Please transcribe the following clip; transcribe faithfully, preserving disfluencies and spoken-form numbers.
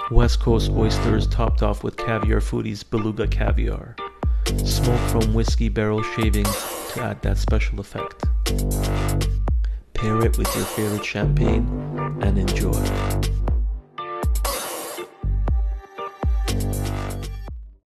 West Coast oysters topped off with Caviar Foodie's Beluga caviar. Smoked from Whisky Barrel Shavings to add that special effect. Pair it with your favorite champagne and